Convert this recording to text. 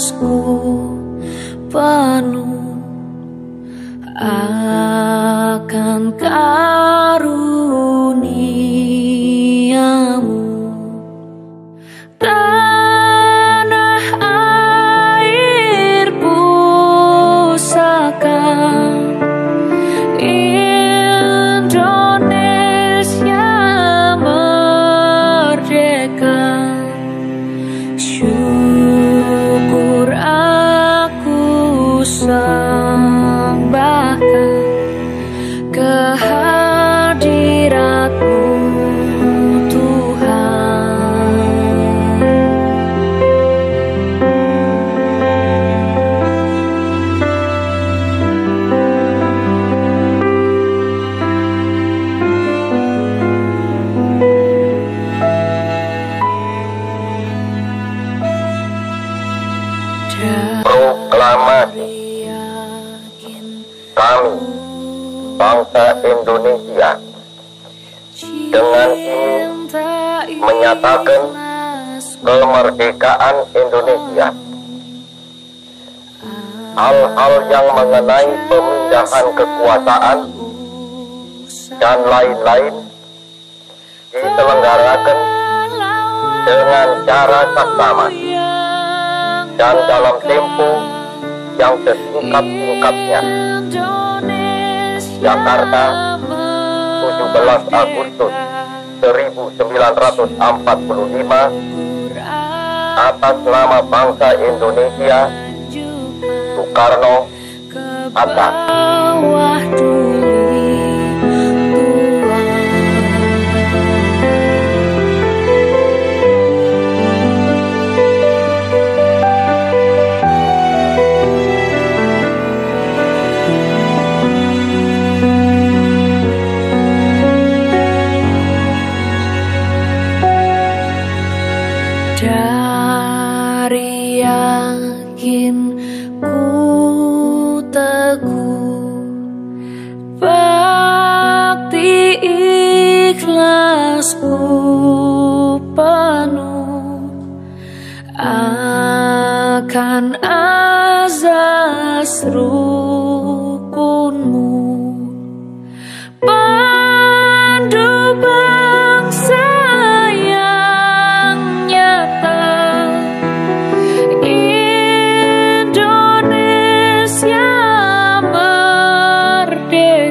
ikhlasku penuh akan karuniamu. Tanah air pusaka Indonesia merdeka, syukur aku sembahkan kehadiratmu Tuhan. Proklamasi. Kami, bangsa Indonesia, dengan ini menyatakan kemerdekaan Indonesia. Hal-hal yang mengenai pemindahan kekuasaan dan lain-lain diselenggarakan dengan cara saksama dan dalam tempo yang sesingkat-singkatnya. Jakarta, 17 Agustus 1945, atas nama bangsa Indonesia, Soekarno, Hatta. Dari yakin ku teguh, bakti ikhlasku penuh akan azas rukunmu, pandu bangsa yang nyata, Indonesia merdeka,